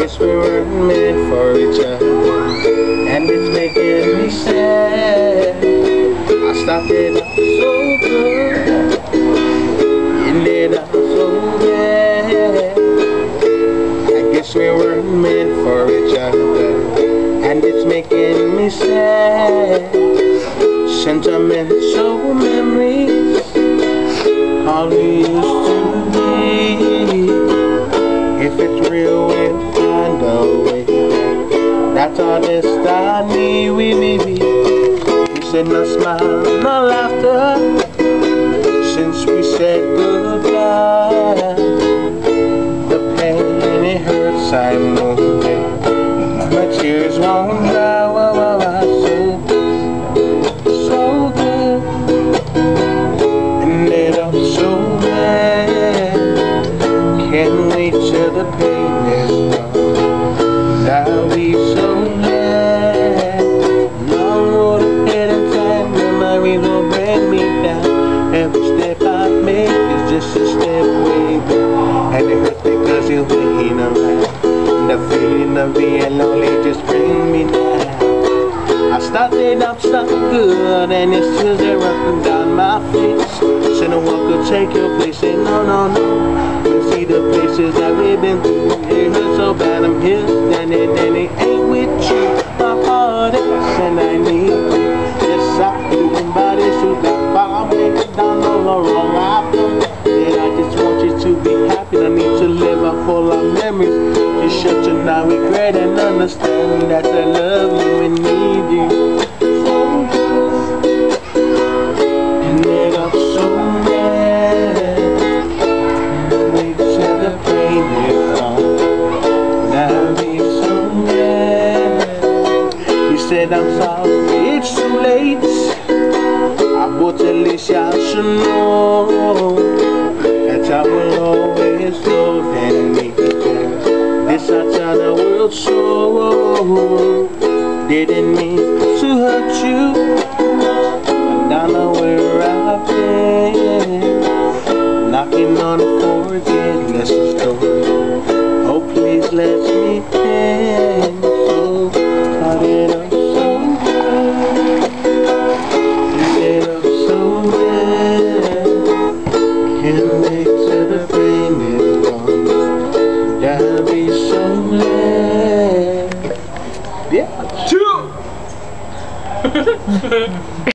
guess we weren't meant for each other, and it's making me sad. I stopped it up so good, ended up so bad. I guess we weren't meant for each other, and it's making me sad. Sentimental memories, all we used to be. If it's real, we'll find a way. That's all this I need. We said no smile, no laughter since we said goodbye. The pain, it hurts, I'm moving, but tears won't dry. So good, ended up so bad. Can't wait till the pain is gone. I'll be so glad. Long road ahead and time, memories will bring me down. Every step I make is just a step way back, and it hurts because you're waiting around. The feeling of being lonely just brings me down. I started up so good, and it's tears are running down my face. Said no one could take your place, and no. You see the places that we've been through, it hurts so bad. I'm here standing, and it ain't with you. My heart aches, and I need you. Yes, I do, but it's true that I'll make it down all the wrong I've done. And I just want you to be happy. I need to live up full of memories. You should not regret and understand that I love you and need you. Ended up so mad. Wait till the pain is gone. I'll be so mad. You said I'm sorry, it's too late. But at least y'all should know that I will always love and need you. This I tell the world so. Didn't mean to hurt you. I know where I've been, knocking on the forgiveness door. Oh, please let me in. So started up so good, ended up so bad. Can't wait till the pain is gone. I'll be so glad. Yeah.